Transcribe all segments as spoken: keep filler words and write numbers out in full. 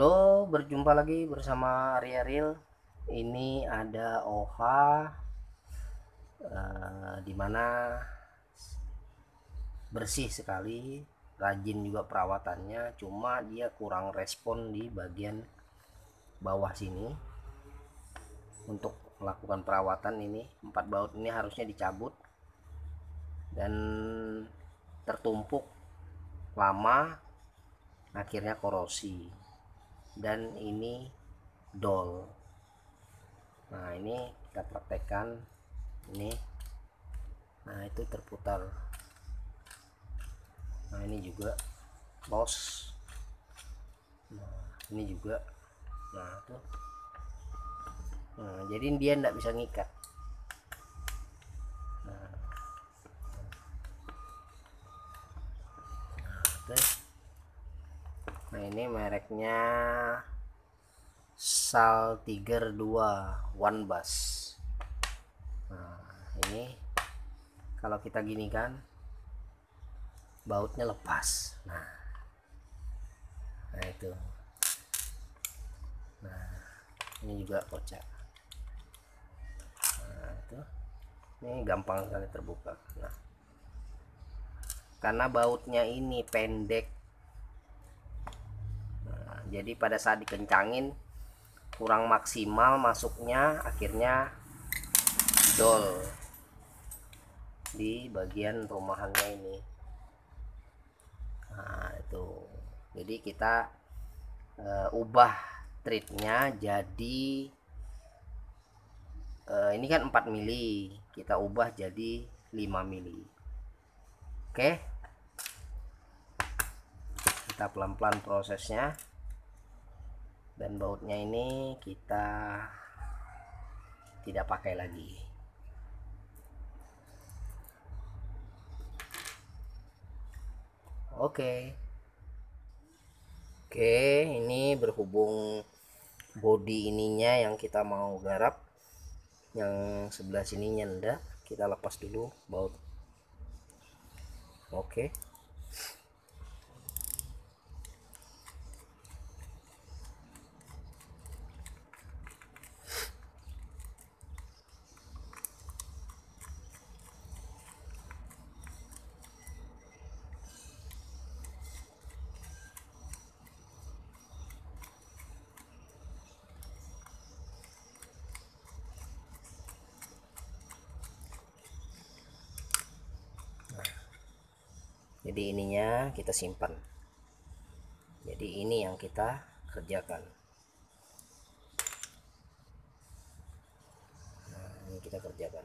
Halo, berjumpa lagi bersama Arya Real. Ini ada O H eh, di mana bersih sekali, rajin juga perawatannya, cuma dia kurang respon di bagian bawah sini untuk melakukan perawatan ini. Empat baut ini harusnya dicabut dan tertumpuk lama, akhirnya korosi. Dan ini dol. Nah, ini kita praktekkan ini. Nah, itu terputar. Nah, ini juga los. Nah, ini juga. Nah, tuh. Nah, jadi dia tidak bisa ngikat. Nah, tuh. Nah, ini mereknya Sal Tiger dua One Bass. Nah, ini kalau kita gini kan bautnya lepas. Nah, nah itu. Nah, ini juga kocak. Nah, itu. Ini gampang sekali terbuka. Nah, karena bautnya ini pendek, nah, jadi pada saat dikencangin kurang maksimal masuknya, akhirnya dol di bagian rumahannya ini. Nah, itu. Jadi kita uh, ubah treatnya jadi uh, ini kan empat mili, kita ubah jadi lima mili. Oke, kita pelan-pelan prosesnya. Dan bautnya ini kita tidak pakai lagi. Oke. Oke, ini berhubung body ininya yang kita mau garap, yang sebelah sininya enggak, kita lepas dulu baut. Oke. Jadi ininya kita simpan. Jadi ini yang kita kerjakan. Nah, ini kita kerjakan.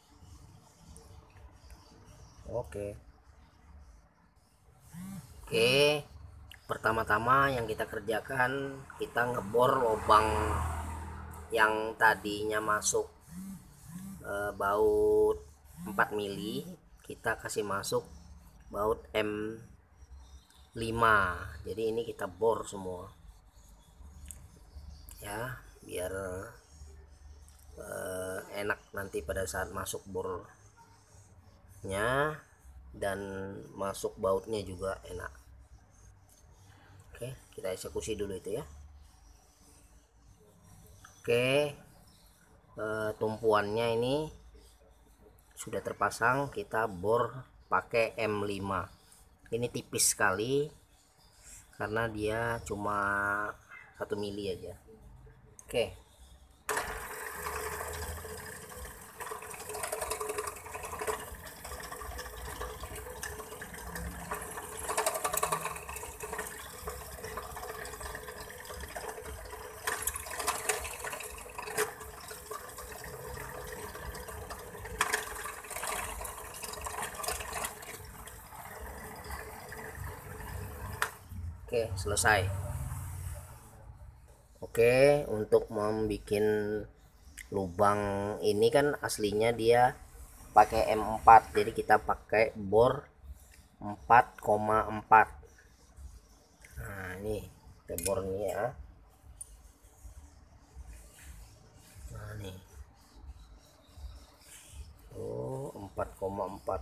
Oke. Oke. Pertama-tama yang kita kerjakan, kita ngebor lubang yang tadinya masuk e, baut empat mili, kita kasih masuk baut M lima. Jadi ini kita bor semua ya, biar eh, enak nanti pada saat masuk bornya dan masuk bautnya juga enak. Oke, kita eksekusi dulu itu ya. Oke, eh, tumpuannya ini sudah terpasang, kita bor pakai M lima. Ini tipis sekali karena dia cuma satu mili aja. Oke. Oke, selesai. Oke, untuk membuat lubang ini kan aslinya dia pakai M empat, jadi kita pakai bor empat koma empat. Nah, ini bornya ya. Nah, nih. Oh, empat koma empat.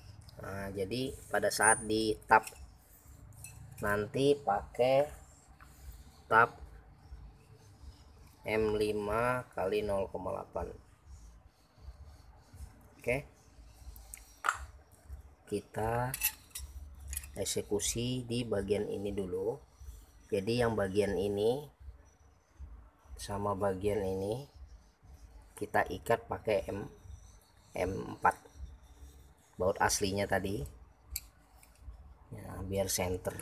Nah, jadi pada saat di tap nanti pakai tab M lima kali nol koma delapan. Oke, kita eksekusi di bagian ini dulu. Jadi yang bagian ini sama bagian ini kita ikat pakai M M4 baut aslinya tadi ya, biar center.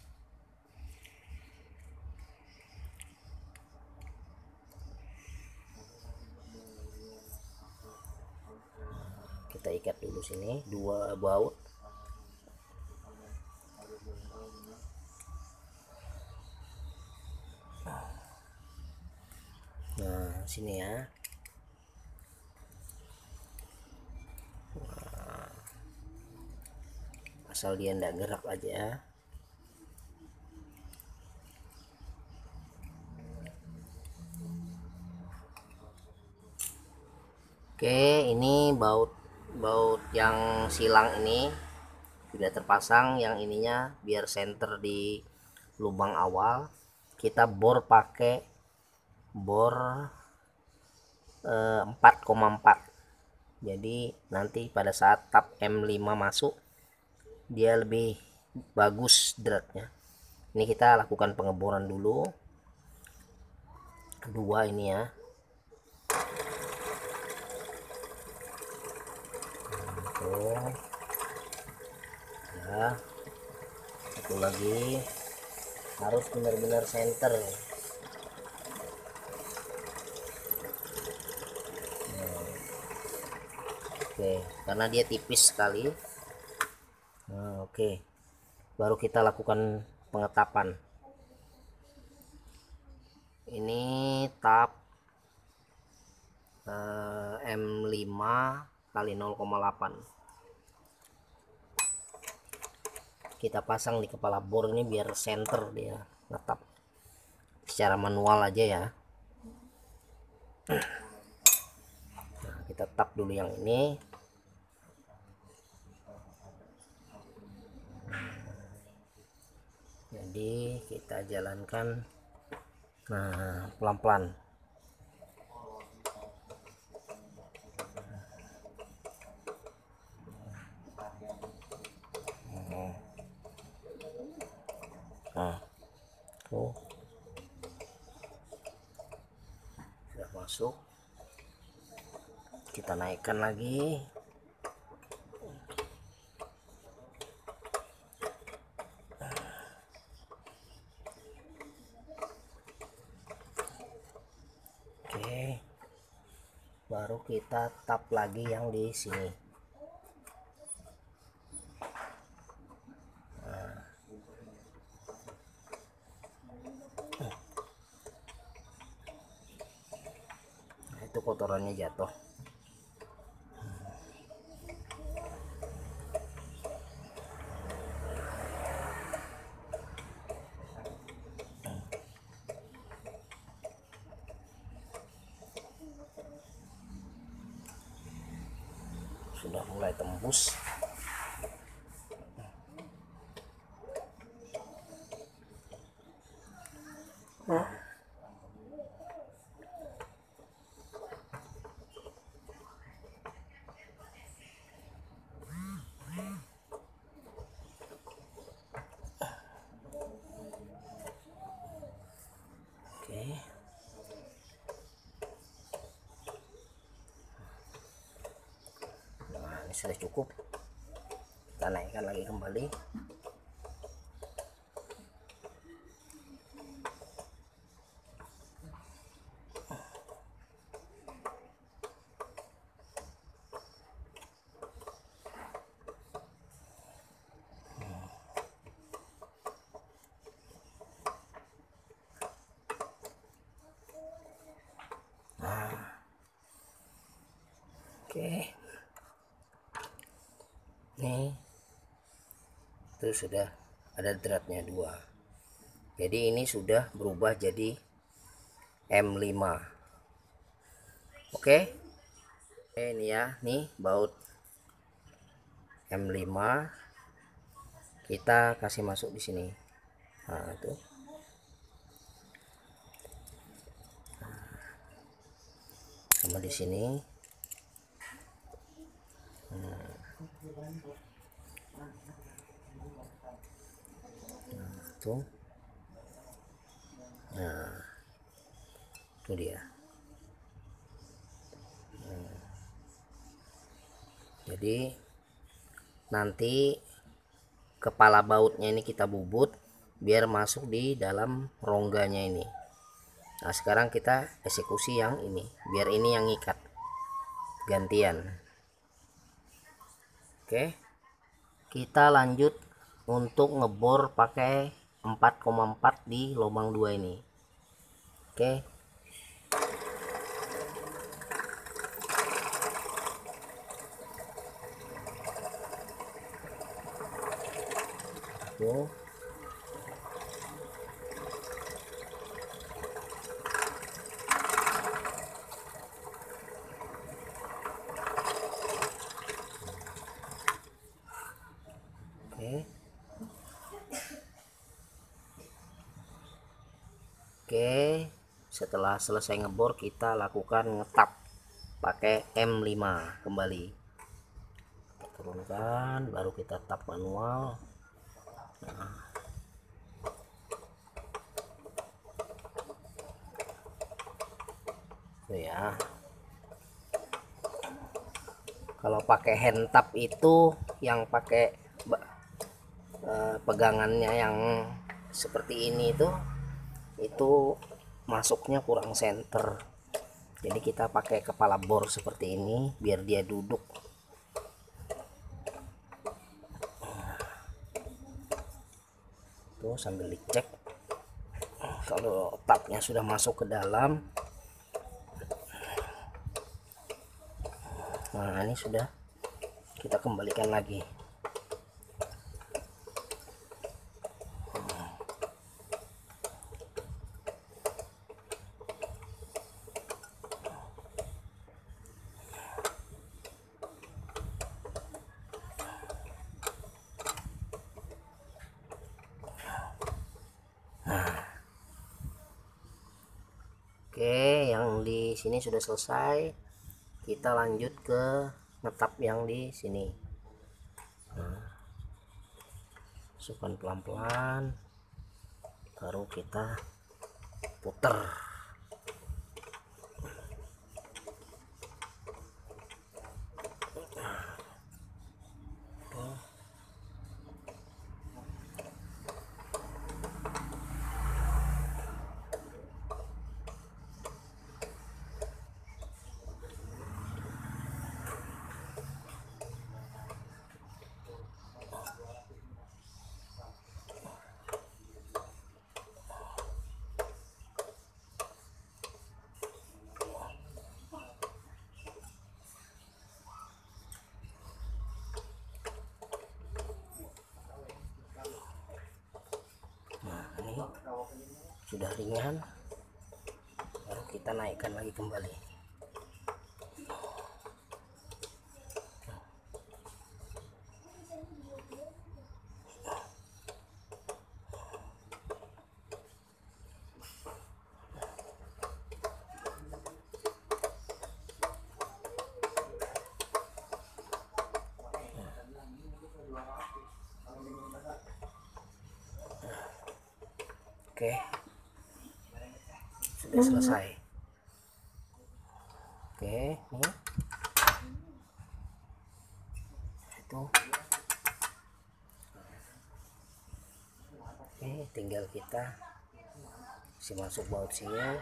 Kita ikat dulu sini dua baut. Nah sini ya. Nah, asal dia ndak gerak aja. Oke, ini baut baut yang silang ini sudah terpasang. Yang ininya biar center di lubang awal, kita bor pakai bor eh, empat koma empat. Jadi nanti pada saat tab M lima masuk dia lebih bagus dratnya. Ini kita lakukan pengeboran dulu kedua ini ya. Tuh. Ya, satu lagi harus benar-benar center. Nah, oke, karena dia tipis sekali. Nah, oke, baru kita lakukan pengetapan. Ini tab eh, M lima kali nol koma delapan. Kita pasang di kepala bor ini biar center dia tetap secara manual aja ya. Nah, kita tap dulu yang ini. Jadi kita jalankan nah pelan-pelan. Nah, tuh sudah masuk. Kita naikkan lagi. Oke, baru kita tap lagi yang di sini. Itu kotorannya jatuh. Sudah mulai tembus. Nah, oke. Nah, ini sudah cukup. Kita naikkan lagi kembali. Oke, nih itu sudah ada dratnya dua. Jadi ini sudah berubah jadi M lima. Oke, ini ya, nih baut M lima kita kasih masuk di sini. Nah, tuh sama di sini. Hmm. Nah, tuh. Nah, itu dia. Hmm. Jadi nanti kepala bautnya ini kita bubut biar masuk di dalam rongganya ini. Nah, sekarang kita eksekusi yang ini biar ini yang ikat gantian. Oke, kita lanjut untuk ngebor pakai empat koma empat di lubang dua ini. Oke, tuh. Oke. Oke, setelah selesai ngebor kita lakukan ngetap pakai M lima kembali. Kita turunkan, baru kita tap manual. Nah. Tuh ya. Kalau pakai hand tap itu yang pakai uh, pegangannya yang seperti ini itu itu masuknya kurang center, jadi kita pakai kepala bor seperti ini biar dia duduk. Tuh sambil dicek kalau tapnya sudah masuk ke dalam. Nah, ini sudah, kita kembalikan lagi. Oke, yang di sini sudah selesai. Kita lanjut ke ngetap yang di sini. Nah, masukkan pelan-pelan, baru kita puter. Sudah ringan, baru kita naikkan lagi kembali. Oke, sudah selesai. Oke, nih itu. Oke, tinggal kita si masuk baut sini.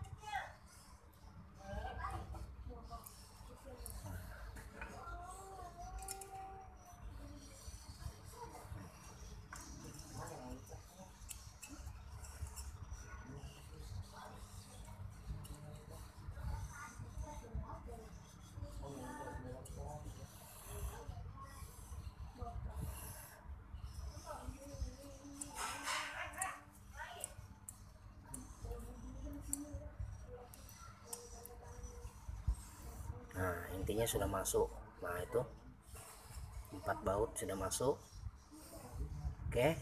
Nah, intinya sudah masuk. Nah, itu empat baut sudah masuk. Oke.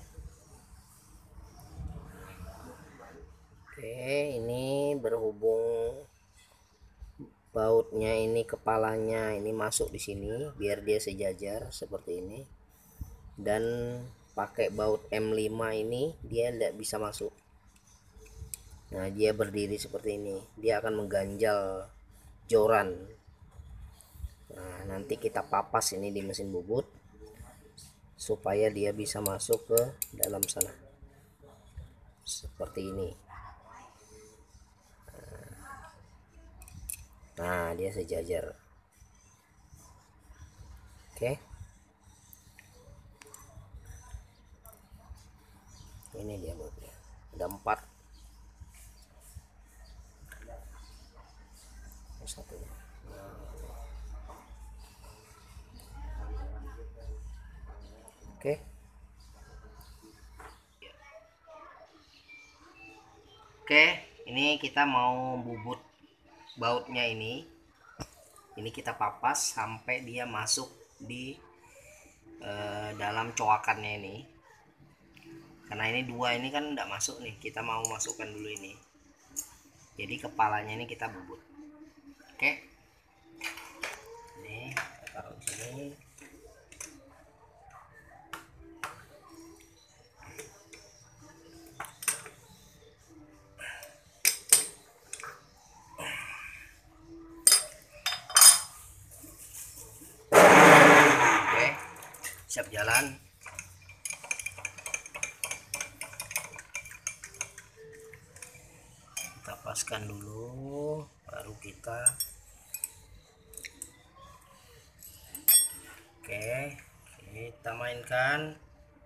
Oke, ini berhubung bautnya ini, kepalanya ini masuk di sini biar dia sejajar seperti ini, dan pakai baut M lima ini dia tidak bisa masuk. Nah, dia berdiri seperti ini, dia akan mengganjal joran. Nah, nanti kita papas ini di mesin bubut supaya dia bisa masuk ke dalam sana seperti ini. Nah, dia sejajar. Oke, ini dia bautnya, ada empat. Satu. Oke. Oke, ini kita mau bubut bautnya ini. Ini kita papas sampai dia masuk di eh, dalam coakannya ini. Karena ini dua ini kan tidak masuk nih, kita mau masukkan dulu ini. Jadi kepalanya ini kita bubut. Oke. Ini kita taruh di sini. Siap jalan. Kita paskan dulu, baru kita oke, kita mainkan.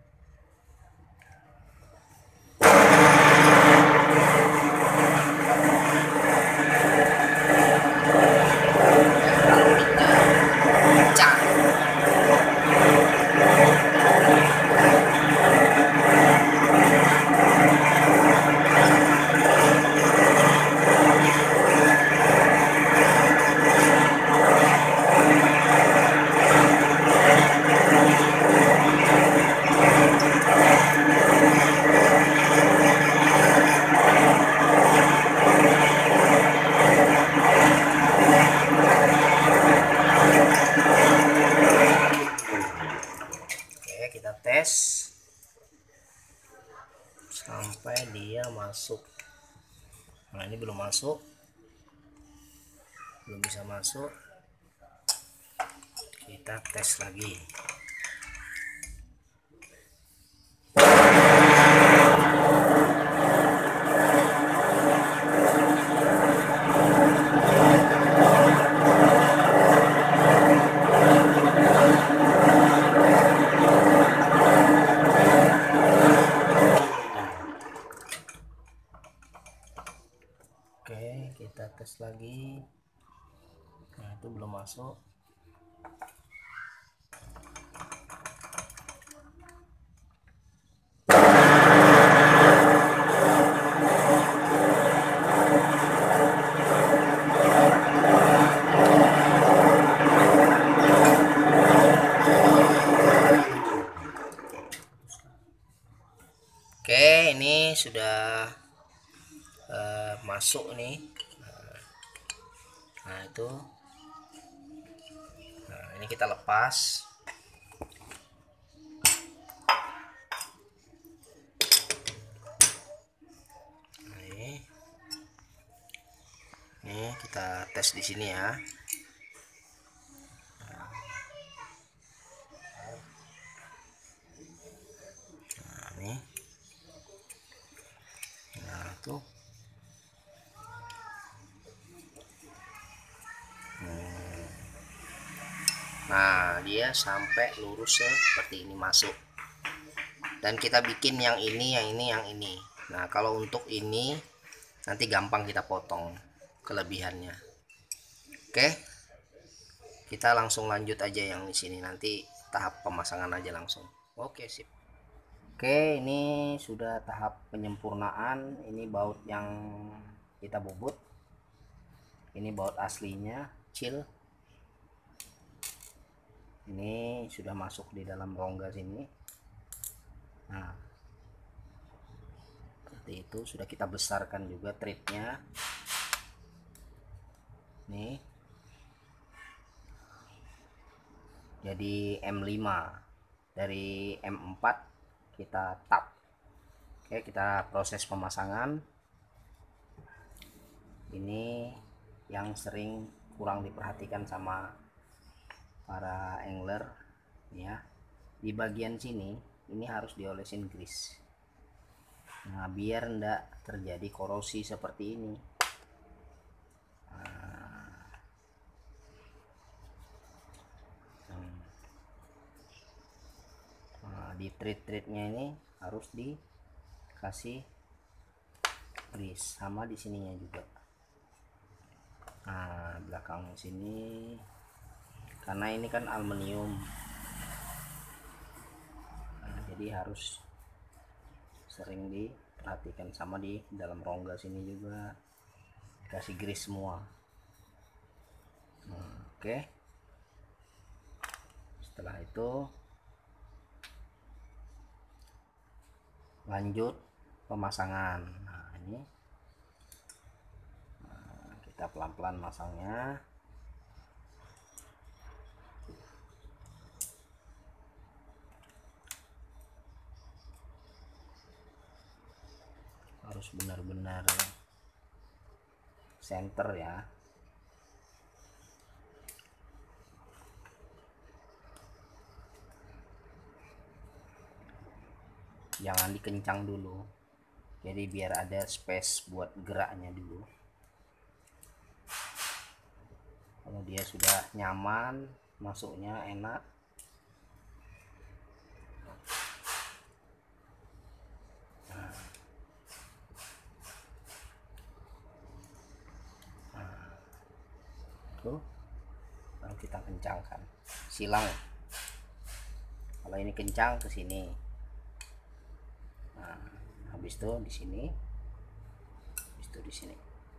Kita tes sampai dia masuk. Nah, ini belum masuk, belum bisa masuk. Kita tes lagi. Oke, kita tes lagi. Nah, itu belum masuk. Oke, ini sudah uh, masuk nih. Nah, itu. Nah, ini kita lepas. Nah, ini. Ini kita tes di sini ya. Nah, ini. Nah, tuh. Nah, dia sampai lurus seperti ini masuk. Dan kita bikin yang ini, yang ini, yang ini. Nah, kalau untuk ini nanti gampang kita potong kelebihannya. Oke. Kita langsung lanjut aja yang di sini, nanti tahap pemasangan aja langsung. Oke, sip. Oke, ini sudah tahap penyempurnaan. Ini baut yang kita bubut. Ini baut aslinya, chill. Ini sudah masuk di dalam rongga sini. Nah, seperti itu. Sudah kita besarkan juga threadnya. Nih, jadi M lima, dari M empat kita tap. Oke, kita proses pemasangan. Ini yang sering kurang diperhatikan sama para angler ya. Di bagian sini ini harus diolesin grease. Nah, biar enggak terjadi korosi seperti ini. Nah, di treat-treatnya ini harus dikasih grease, sama di sininya juga. Nah, belakang sini karena ini kan aluminium, nah, jadi harus sering diperhatikan, sama di dalam rongga sini juga kasih grease semua. Nah, oke, setelah itu lanjut pemasangan. Nah, ini nah, kita pelan-pelan masangnya. Harus benar-benar center ya. Jangan dikencang dulu, jadi biar ada space buat geraknya dulu. Kalau dia sudah nyaman, masuknya enak, nah, nah, tuh baru kita kencangkan silang. Kalau ini kencang ke sini, nah, habis itu di sini, habis itu di sini.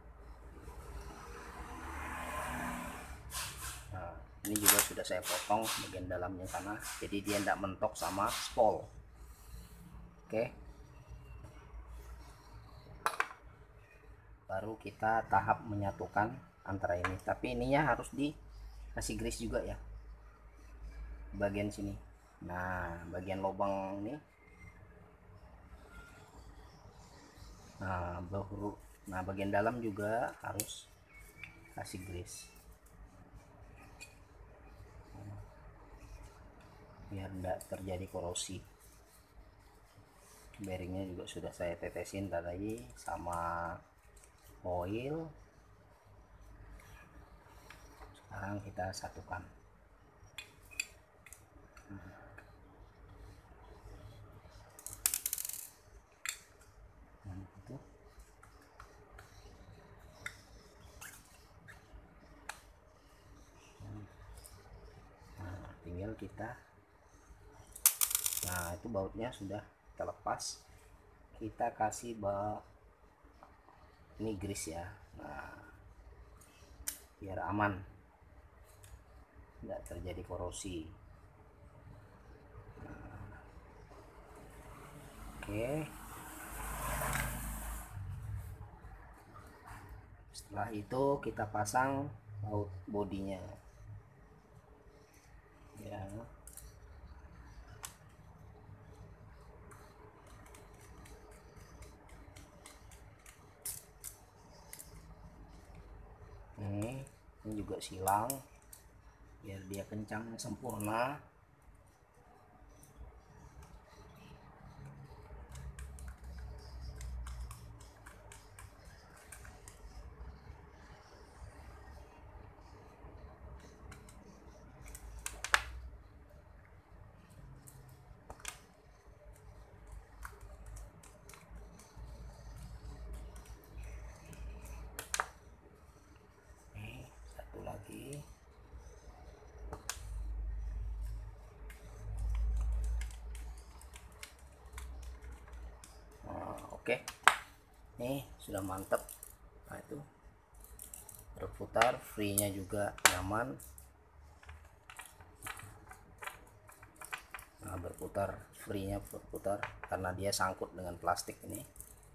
Nah, ini juga sudah saya potong bagian dalamnya sana, jadi dia tidak mentok sama spol. Oke, baru kita tahap menyatukan antara ini, tapi ininya harus dikasih grease juga ya, bagian sini. Nah, bagian lubang ini, nah baru, nah bagian dalam juga harus kasih grease biar tidak terjadi korosi. Bearingnya juga sudah saya tetesin tadi sama oil. Sekarang kita satukan. Nah, itu. Nah, tinggal kita, nah itu bautnya sudah terlepas, kita kasih baut ini grease ya. Nah, biar aman, tidak terjadi korosi. Nah, oke, setelah itu kita pasang baut bodinya ya. Ini, ini juga silang biar dia kencang sempurna. Lagi nah, oke, nih sudah mantap. Nah, itu berputar, free nya juga nyaman. Nah, berputar, free nya berputar karena dia sangkut dengan plastik ini,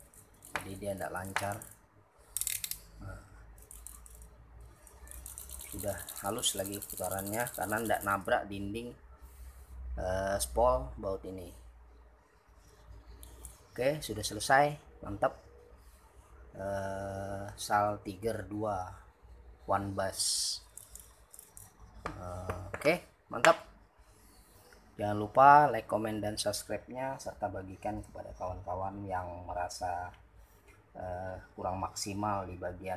jadi dia tidak lancar. Nah, sudah halus lagi putarannya karena tidak nabrak dinding uh, spol baut ini. Oke, sudah selesai, mantap. uh, Sal Tiger dua one bus. uh, Oke, mantap. Jangan lupa like, comment, dan subscribe-nya, serta bagikan kepada kawan-kawan yang merasa uh, kurang maksimal di bagian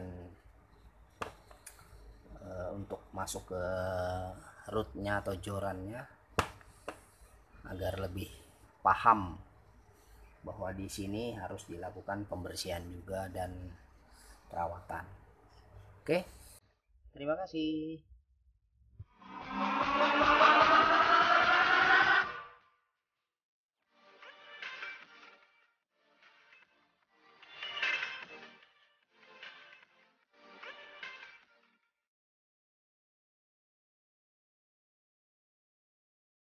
uh, untuk masuk ke rootnya atau jorannya, agar lebih paham bahwa di sini harus dilakukan pembersihan juga dan perawatan. Oke, terima kasih.